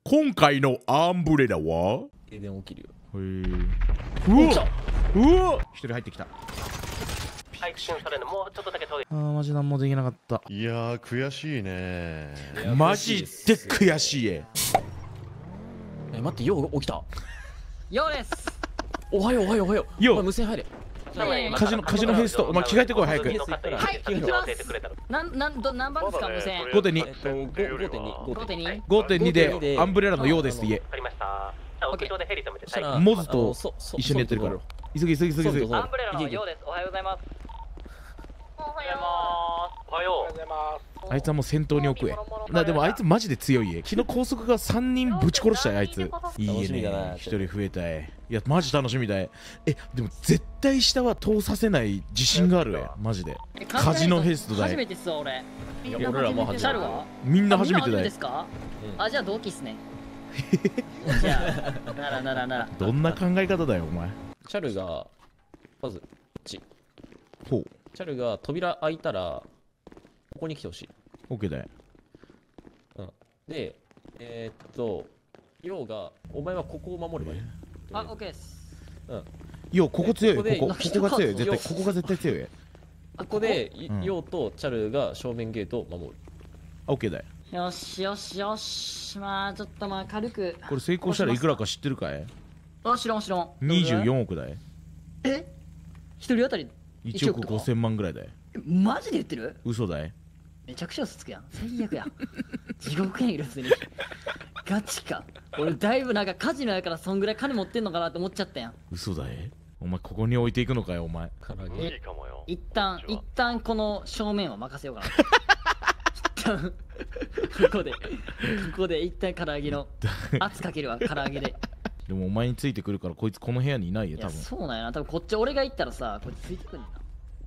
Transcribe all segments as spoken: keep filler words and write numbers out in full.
今回のアンブレラは停電起きるよ。 へーうわうわ一人入ってきた。 配信されるのもうちょっとだけ遠い。 あーマジなんもできなかった。 いやー悔しいね。 マジで悔しい。 え、待って、よう起きた。 ようです。 おはようおはようおはよう。 ようお前無線入れ。 カジノカジノフェイストお前着替えてこい早く。 はい、行きます。なんなんど何番ですか無線。 ごてんにえっと、ごてんに。 ごてんに。 ごてんにでアンブレラのようですって言わかりました。屋上でヘリ止めて待機。 え。モズと一緒にやってるから急ぎ急ぎ急ぎ急ぎ。 アンブレラのようです。おはようございます。おはよおはよう。 あいつはもう先頭に置くえ。なでもあいつマジで強いえ。昨日高速がさんにんぶち殺したいあいつ。いいね。ひとり増えたい。いやマジ楽しみだい。えでも絶対下は通させない自信があるえマジで。カジノフェストだい。 初めてっすわ俺。 俺らも初めて。 シャルはみんな初めてだい。 ですか？あじゃあ同期っすね。じゃあならならなら。 どんな考え方だよお前。 チャルがまずこっち。 ほう。 チャルが扉開いたらここに来てほしい。 オッケーだよ。 うん。で、えー、っと、ヨウがお前はここを守ればいい。 あ、オッケーです。 うん。 よここ強いよ。 ここでここここが強いよ絶対。ここが絶対強いよ。 ここでうんヨウとチャルが正面ゲートを守る。 オッケーだよ。 よしよしよし。まあちょっとまあ軽く。 これ成功したらいくらか知ってるかい？ あ、知らん知らん。 にじゅうよんおくだい。 え？一人当たりいちおくごせんまんぐらいだよ。 マジで言ってる？ 嘘だい。 めちゃくちゃ嘘つくやん。最悪やん。地獄やんけど普通に。ガチか。俺だいぶなんかカジノやからそんぐらい金持ってんのかなって思っちゃったやん。 嘘だい。お前ここに置いていくのかよお前。 唐揚無げ。 理かもよ。 一旦一旦この正面は任せようかな。一旦ここでここで一旦唐揚げの圧かけるわ唐揚げで。 でもお前についてくるからこいつこの部屋にいないよいや多分。 そうなんやな。多分こっち俺が行ったらさこいつついてくんねんな。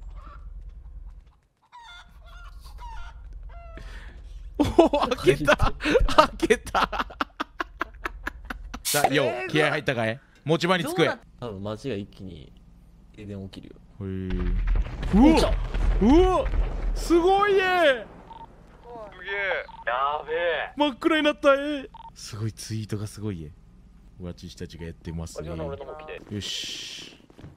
おお開けた開けた。さあよう気合入ったかい？持ち場につくえ。 多分街が一気に停電起きるよ。 へーうわうわすごいね。 すげえ。やべえ。 真っ暗になったえ。すごいツイートがすごいえ。私たちがやってますね。 俺のも来て。 よし。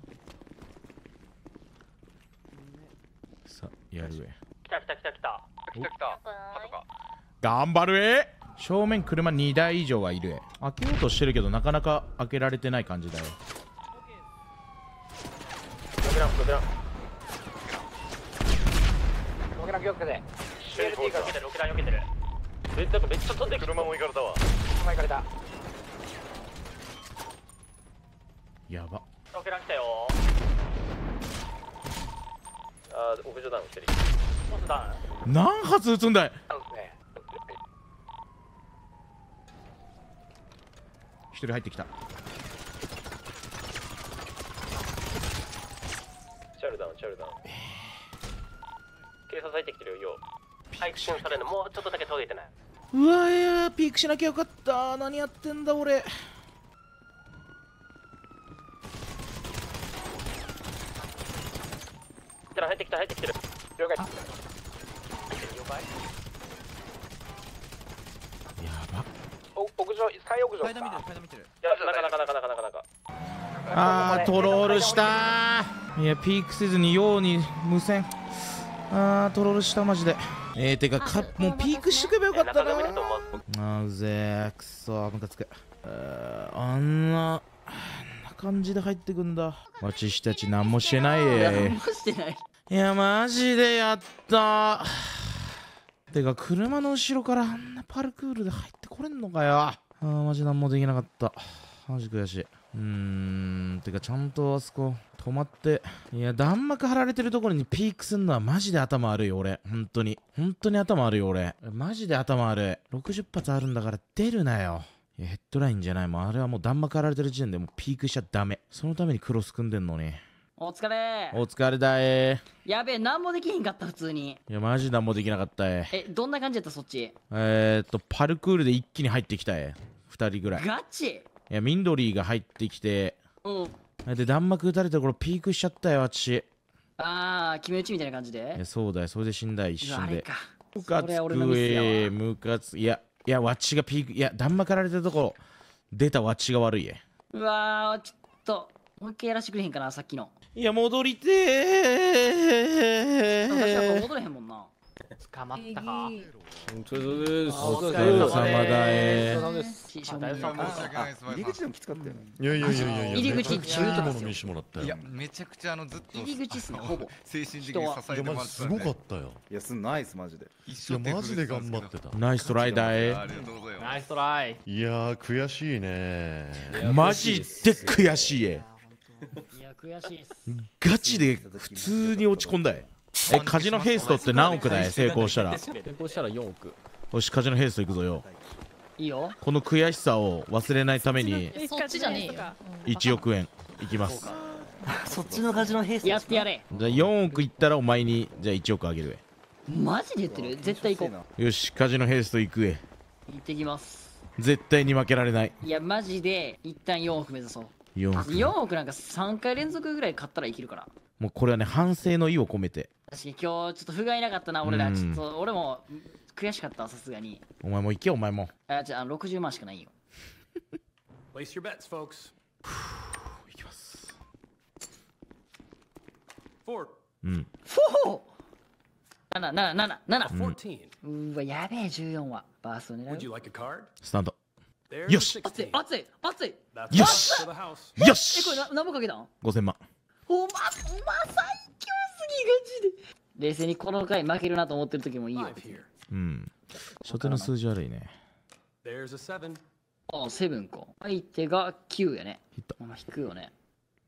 さあやるえ。 来た来た来た来た。来た来た。ハトか。 頑張るえ。正面車にだい以上はいるえ。開けようとしてるけどなかなか開けられてない感じだよ。 ロケランロケラン。 ロケラン気をつけて。 シェルティが避けてるロケラン避けてる。えなんかめっちゃ飛んできた。車も行かれたわ。 前行かれた。 やば。 ロケラン来たよ。あー屋上ダウンしてる。モスダウン。 何発撃つんだい。 そうですね。 一人入ってきた。 チャルダウンチャルダウン。警察入ってきてるよ。配信されるのもうちょっとだけ届いてない。 うわいやピークしなきゃよかった。何やってんだ俺。 入ってきた入ってきてる。 了解。 了解。 やば。 お屋上スカイ屋上。 階段見てる階段見てる。 いやなかなかなかなかなかなか。 あートロールしたー。いやピークせずにように無線。あートロールしたマジで。えーてかかもうピークしてくればよかったなー。あーうぜーくそームカつく。あんなあんな感じで入ってくんだ。私たち何もしてないえ。 何もしてない。 いやマジでやったー。てか車の後ろからあんなパルクールで入ってこれんのかよ。あーマジ何もできなかった。マジ悔しい。うーんてかちゃんとあそこ止まって。いや弾幕張られてるところにピークすんのはマジで頭悪いよ俺。本当に本当に頭悪いよ俺。マジで頭悪い。ろくじゅっ発あるんだから出るなよ。いやヘッドラインじゃないもん。あれはもう弾幕張られてる時点でもうピークしちゃダメ。そのためにクロス組んでんのに。 お疲れ。 お疲れだえー。やべえ何もできひんかった普通に。 いやマジ何もできなかったえ。 えどんな感じやったそっち。 えーっとパルクールで一気に入ってきたえ。ふたりぐらい。いガチ。 やミンドリーが入ってきて。 うん。 で弾幕撃たれたところピークしちゃったよ私。 ああ決め打ちみたいな感じで。 いやそうだよそれで死んだ一瞬で。 うわあれか。 ムカつくえムカついやいやワッチがピーク、いや弾幕かられてるとこ出たワッチが悪いえ。 うわーちょっともう一回やらしてくれへんかなさっきの。 いや戻りて私はこれー。 戻れへんもんな。 捕まったか。 お疲れ様です。 お疲れ様だえ。 し正面にあ入り口でもきつかったよね。 いやいやいやいやいや、 入り口めちゃくちゃいいもの見せてもらったよ。 いや、めちゃくちゃあのずっと入り口っすねほぼ。 精神的に支えいやてもらってたんでマジすごかったよ。 いや、すんナイスマジで。 いやマジで頑張ってた。 ナイストライだえ。 ありがとうございます。 ナイストライ。 いやー悔しいね。 マジで悔しいえ。 いや悔しいっす。 ガチで普通に落ち込んだえ。えカジノヘイストって何億だい成功したら。 成功したらよんおく。 よしカジノヘイスト行くぞよ。 いいよ。 この悔しさを忘れないためにえそっちじゃねえよ。 いちおくえんいきます。 そっちのカジノヘイスやってやれ。 じゃあよんおくいったらお前にじゃあいちおくあげるマジで言ってる？絶対行こえ。よしカジノヘイスト行くえ。 う。行ってきます。 絶対に負けられない。 いやマジで一旦よんおく目指そう。 よんおく。 よんおくなんかさんかい連続ぐらい買ったらいけるから。 もうこれはね反省の意を込めて。 確かに今日ちょっと不甲斐なかったな俺ら。 うんちょっと俺も悔しかったわさすがに。 お前も行けよお前も。 あじゃあろくじゅうまんしかないよ。 Place your bets, folks. 行きます。 Four, うん。 フォーなななななな fourteen. うわやべえじゅうよんはバースト狙 Would う you like a card? スタンド。 There's Yes. a 熱い sixteen. 熱い熱い That's Yes. enough for the house. よえしこれな何もかけたんごせんまん。 おまおま最強すぎガチで冷静にこの回負けるなと思ってる時もいいよ Five here. うん。初手の数字悪いね。 There's a seven. あセブンか相手がきゅうやねヒット。 まあ引くよね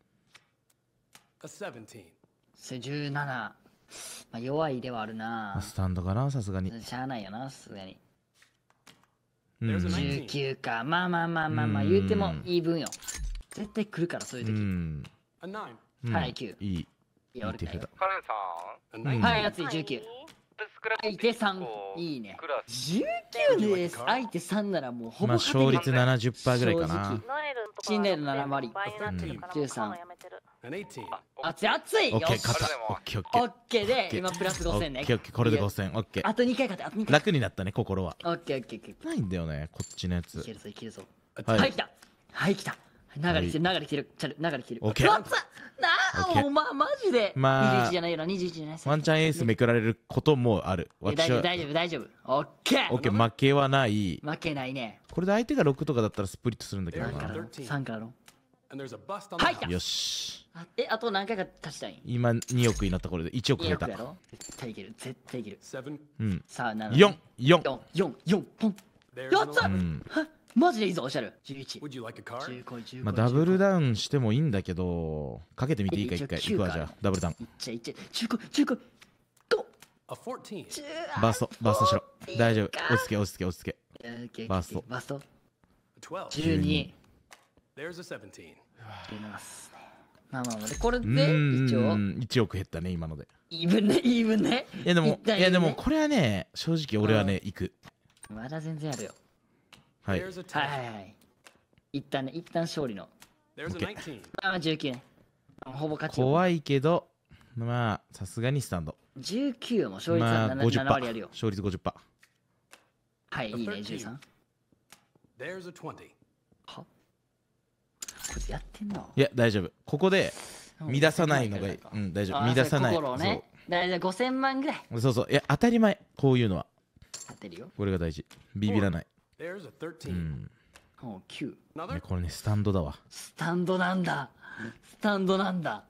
A seventeen. せじゅうななまあ弱いではあるなスタンドかなさすがに。 しゃあないよなさすがにうん。 There's a じゅう nineteen. きゅうかまあまあまあまあまあうん言うてもいい分よ絶対来るからそういうう時、 ん。 A nine. うんはいきゅういい。いいや俺かよい手札。 カレンさん。 A うん nineteen. はい熱いじゅうきゅう相手さんいいねクラス。 じゅうきゅうです相手さんならもうほぼまあ勝てる勝率ななじゅっパーセントぐらいかな。 正信頼度なな割じゅうさん An eighteen. 熱い熱いよオッケーし勝った。オッケーオッケー。 オッケーで今プラスごせんねオッケーオッケーこれでいやごせん。オッケー。 あとにかい勝てあとにかい楽になったね心は。 オッケーオッケーオッケーないんだよねこっちのやついけ。るぞいけるぞははい来たはい来た流れ来てる流れ来てるチャル流れ来てるオッケーわっつなオッケーあおまマジでまあにじゅういちじゃないよなにじゅういちじゃないワンチャンエースめくられることもある。 いや私は。 大丈夫大丈夫大丈夫オッケーオッケー負けはない。 負けないねこれで相手がろくとかだったらスプリットするんだけどさんからな。 のさんからの And there's a bust on the はい来た house. よし。 あえあと何回か足したいん今におくになったこれでいちおくいい増えた。 よやろ絶対いける絶対いける Seven. うん。 さあななよん、よん。 よんよんよんポン There's や an った eleven. うん。 はマジでいいぞおっしゃるじゅういち Would you like a じゅ card? うこいじゅうまこいあダブルウンダウンしてもいいんだけど、かけてみていいか一回。 一応いくわじゃあきゅうか。 ダブルダウン。 いっちゃいっちゃじゅうこいじゅうこいゴ A fourteen. ーバースト、バーストしろ。大丈夫。落ち着け、落ち着け、落ち着け。 オッケーバーストバースト A twelve. じゅうに There's a seventeen. 出ますねまあまあまあでこれうでー一応ん、いちおく減ったね、今ので。 イーブンねイーブンねいやでも一、旦いやでも、 いいねこれはね、正直俺はね、行く。 まだ全然あるよはい。 There's a はい ten. はいはい一旦ね一旦勝利の There's a Okay. nineteen. まあまあじゅうきゅうねほぼ勝ちよ怖いけど、まあ、さすがにスタンド。 じゅうきゅうも勝率はまあ、 ななごじゅっパーな割あるよ。 勝率ごじゅっパー。 はいいいねじゅうさん There's a twenty. こいつやってんのいや、大丈夫。ここで、乱さないのがいい。うん、大丈夫。 あー乱さない。 そういう心をねだいたいごせんまんぐらいそうそうそう。いや、当たり前。こういうのは。 当てるよこれが大事。ビビらない。 There's a う thirteen. ん。 もうきゅういや Another. これね、スタンドだわ。 スタンドなんだスタンドなんだ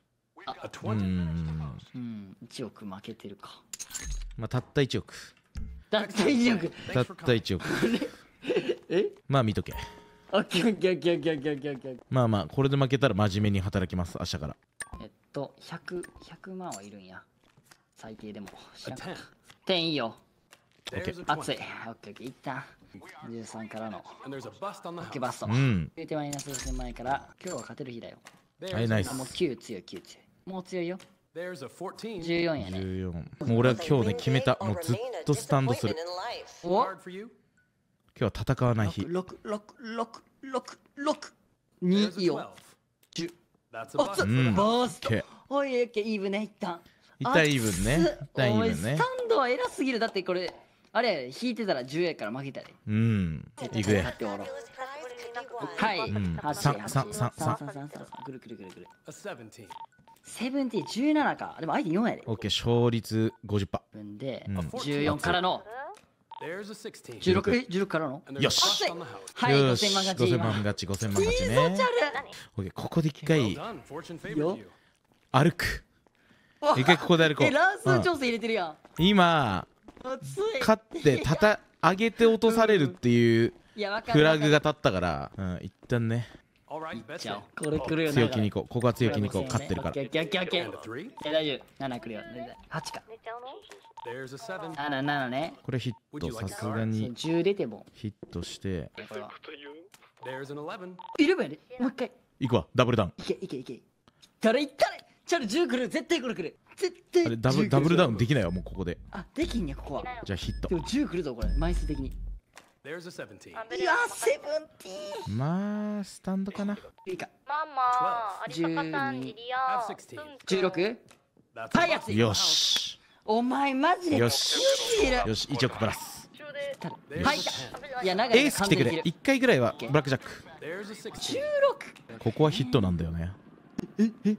A う twenty. ん。 うんいちおく負けてるかまあ、たったいちおく。 だっていちおくたったいちおく。 えまあ、見とけ。 オッケーオッケーオッケーオッケーオッケーオッケーオッケーまあまあ、これで負けたら真面目に働きます、明日から。 えっとひゃく、ひゃくまんはいるんや最低でも A ten. 点いいよ There's a 熱い twenty. オッケーオッケー一旦じゅうさんからの And there's a bust on オ the ッケー house. バストうん。 言うてマイナスごせんまん円から今日は勝てる日だよ There's はい a ナイ nine. スあもうきゅう強いきゅう強いもう強いよ There's a fourteen. じゅうよんやねじゅうよん。もう俺は今日ね、決めた。もうずっとスタンドする。 お Card for you. 今日は戦わない日。 ろくろくろくろくろくに There's いい a よ twelve. じゅう That's a お bust つ for うん the バ house. ースト OK おいオッケーイーブンね一旦一旦イーブンね。一旦イーおいブンねス。タンドは偉すぎるだってこれあれ引いてたらじゅうやから負けたで。 うんいくで勝っておろう。はい。 うんはちさんさんさんさんさんさんさんさんくるくるくるくる。 A seventeen. セブンティーじゅうななか。でも相手よんやで。 オッケー勝率 ごじゅっパー分でうんじゅうよんからの There's a sixteen. じゅうろくえじゅうろくからの。 And there's a よし bust on the house. はいよごせんまんし勝ち。 ごせんまん勝ちごせんまん勝ちねオッケーここで一 Well 回 done. Fortune よ favors you. 歩く一回ここで歩こえ乱数う、うん調整入れてるやん。 今熱い。 勝ってたた上げて落とされるっていういやわかる。 フラグが立ったからうん一旦ね All right, bet じゃ it. あこれ来るよな。 強気に行こうここは強気に行こう勝ってるからオッケーオッケーオッケーオッ And ケ a ー。 three. え大丈夫。なな来るよ。はちか。 There's a seven. ななななね。 これヒットさすがにじゅう出ても。 ヒットしてこれは。 There's an eleven. イレブンやで。もう一回。 いくわダブルダウンいけいけいけ。誰いったれ。ちょっとじゅう来る。絶対これ来る。絶対。 あれダブじゅう来るダブルダウンできないよもうここであできんねここは。 じゃあヒットでもじゅう来るぞこれ枚数的に。 There's a seventeen. いやセブンティーン。 まあスタンドかないいか。 ママ、有坂さん、リリア、 Have sixteen. じゅうろく。 That's はい a や bust. つい。 よしお前マジで。 よし強すぎる。 よしいちおくプラス There's はい a た。 ten. いや長いエース来てくれいっかいぐらいはブラックジャック There's a じゅ sixteen. うろく。 ここはヒットなんだよね There's a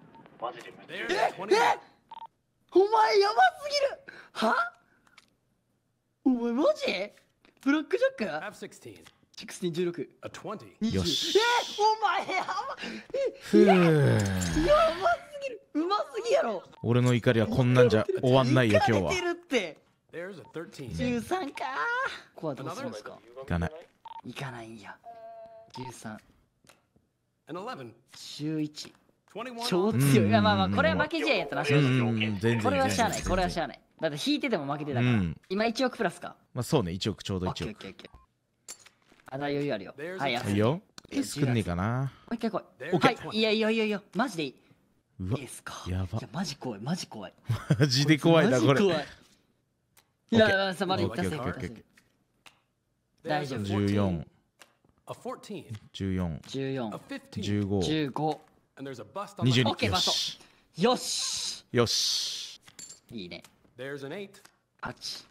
twenty. お前やばすぎる。は？お前マジ？ブラックジャック？ Have sixteen. じゅうろく、じゅうろく。 A twenty. よしえお前やばふうやばすぎる。うますぎやろ。 俺の怒りはこんなんじゃ終わんないよ今日はイカれてるって。 There's a thirteen. じゅうさんか。ここはどうするんですか？ いかないいかないんや。じゅうさん、 An eleven. じゅういち。 twenty-one. 超 on 強い。 うんいやまあまあこれは負け試合やったな正う直。 ん全然これはしゃあない。 全然これはしゃあない。だって引いてても負けてたから。 うん今いちおくプラスか。 まあそうねいちおくちょうどオッケいちおくーオッケーオッケー。あだ余裕あるよ。はいや。 いいよエースくんねえかなもう一回来い。 There's は a い、 twenty. いやいやいやいや、マジでいい。 うわいいですか。 やばいや、マジ怖い、マジ怖い。 マジで怖いなこれマジ怖い。いや、いやさまりオッケー出せオッケーオッケー大丈夫。 じゅうよん A fourteen. じゅうよんじゅうよん A、fifteen. じゅうごじゅうご。 And there's a bust on に the じゅうに OK よバストしよし。 よしいいね。 There's an eight. はち。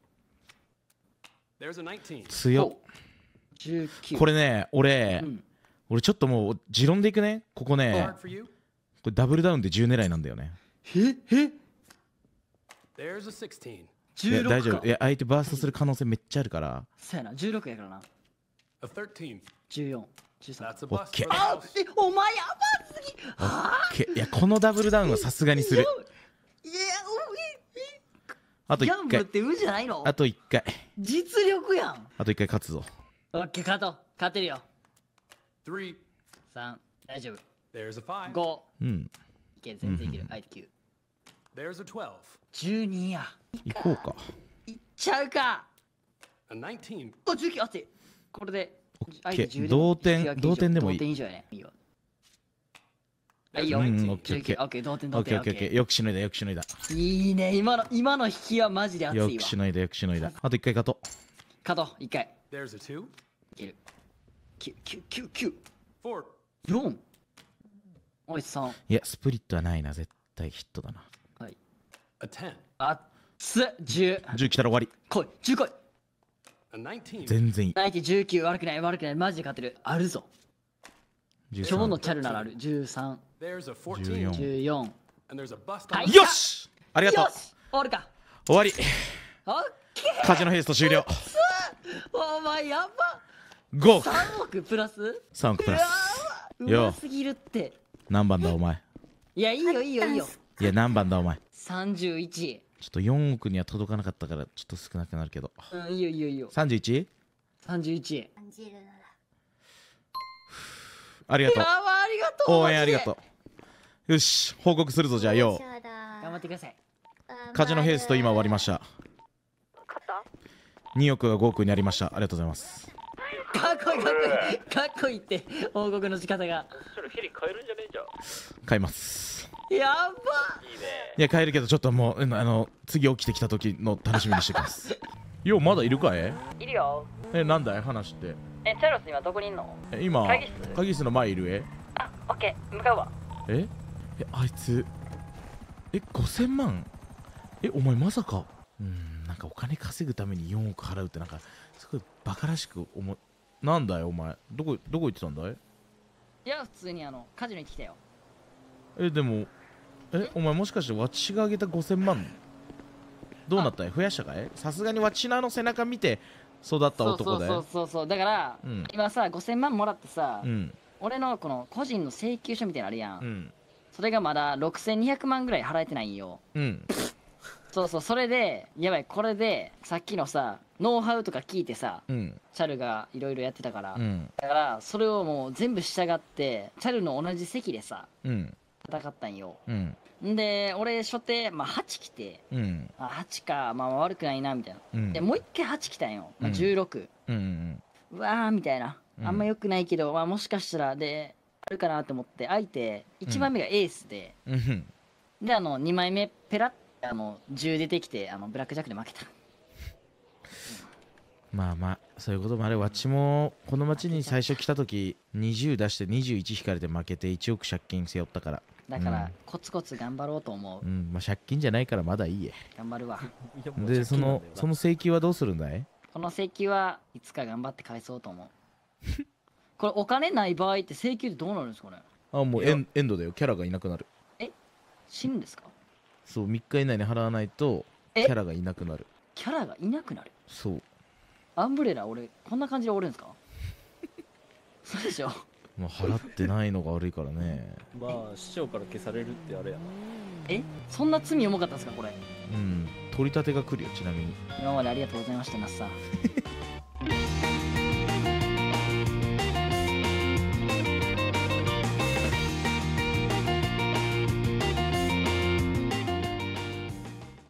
There's a nineteen. 強っじゅうきゅう。 これね俺うん俺ちょっともう持論でいくねここね Hard for you. これダブルダウンでじゅう狙いなんだよねええ There's a sixteen. いじゅうろくか。 や大丈夫いや相手バーストする可能性めっちゃあるからそうやな、じゅうろくやからな。 A thirteen. じゅうよん、じゅうさん。 That's a bust Okay. for the あ house. え、お前やばすぎ。はあけいやこのダブルダウンはさすがにするいや、おえあと1 ギャンブルっ回て運じゃないのあといっかい実力やん。 あといっかい勝つぞオッケー、勝とう。勝てるよ。 Three. さん、大丈夫。 There's a five. ご、 うんいける、全然いける。相手きゅう。 There's a twelve. じゅうにや。 行こうかいっちゃうか。 A nineteen. お、じゅうきゅう、あって。これで、相手じゅうで同点引き分け以上同点でもいい同点以上やね。いいよ。あいいよ。 うん 19 オッケーオッケーオッケー、同点同点。 オッケーオッケーオッケーよくしのいだよくしのいだいいね、今の、今の引きはマジで熱いわ。 よくしのいだよくしのいだあといっかい勝と勝とう、一回。 There's a two. いける。きゅう、きゅう、きゅう、きゅう。 Four. よん。おい、さん。 ういやスプリットはないな絶対ヒットだなはい。 A ten. あっつ、じゅう。 じゅう来たら終わり来い、じゅう来い。 A nineteen. 全然いい相手じゅうきゅう、悪くない、悪くない、マジで勝てる。あるぞ。 じゅうさん今日のチャルならある。じゅうさん、 There's a じゅう fourteen. よんじゅうよん。 And there's a bust on はい the よしありがとうよし終わるか。 終わりオッケー。 カジノヘイスト終了お前やば。 ごさんおくプラスさんおくプラうわスうますぎるって。 何番だお前いや、いいよ、いいよ、いいよ。 いや何番だお前さんじゅういち。 ちょっとよんおくには届かなかったからちょっと少なくなるけどうん、いいよ、いいよ、いいよ。 さんじゅういち? さんじゅういち。 ありがとうやば、ありがとう。 応援ありがとうよし報告するぞじゃあよ頑張ってください。 カジノヘイスト今終わりましたにおくがごおくになりましたありがとうございますかっこいい、かっこいい。かっこいいって、報告の仕方が。 それヘリ変えるんじゃねえじゃん。 買いますやば。 いいね。 いや買えるけどちょっともううんあの次起きてきた時の楽しみにしてきますようまだいるかいいるよ。 えなんだい話ってえ、チャロス今どこにいんの？ え今会議室会議室の前いるえあ、オッケー、向かうわ。 ええあいつえごせんまんえお前まさかうーんなんかお金稼ぐためによんおく払うってなんかすごいバカらしく思う。なんだよお前、どこどこ行ってたんだい？ いや普通にあのカジノ行ってきたよ。 えでもえお前もしかしてわちがあげたごせんまんどうなったい？増やしたかい？さすがにわちなの背中見て育った男だよ。 そうそうそうそうそうだから、 うん今さごせんまんもらってさ、 うん俺のこの個人の請求書みたいなのあるやん、 うんそれがまだろくせんにひゃくまんぐらい払えてないんよ。 うんそうそうそれでやばい、これでさっきのさノウハウとか聞いてさ、 うんチャルがいろいろやってたから、 うんだからそれをもう全部従ってチャルの同じ席でさうん戦ったんよ。 うんんで俺初手、まあ、はち来て、 うんあはちか、まあ、悪くないなみたいな、 うんでもう一回はち来たんよ、まあ、 うんじゅうろく、 うんうわーみたいな、 うんあんま良くないけど、まあ、もしかしたらであるかなと思って相手いちばんめがエースで、 うんであのにまいめペラッてあのじゅう出てきてあのブラックジャックで負けた。 まあまあそういうこともあれ。わっちもこの町に最初来た時にじゅう出してにじゅういち引かれて負けていちおく借金背負ったから。 だから、 うんコツコツ頑張ろうと思う。 うんまあ借金じゃないからまだいいや。 頑張るわ。 いやもうでそ借金なんだよなのその請求はどうするんだい？ この請求はいつか頑張って返そうと思う。これお金ない場合って請求ってどうなるんですかね？ あもうエンエンドだよ。キャラがいなくなる。 死ぬんですか？ そうみっか以内に払わないとキえャラがいなくなる。 キャラがいなくなる。 そうアンブレラ俺こんな感じでおるんですか？そうでしょ。 まあ払ってないのが悪いからね。 まあ市長から消されるってあれやな。 えそんな罪重かったんですかこれ？ うん取り立てが来るよちなみに。 今までありがとうございましたナッサー。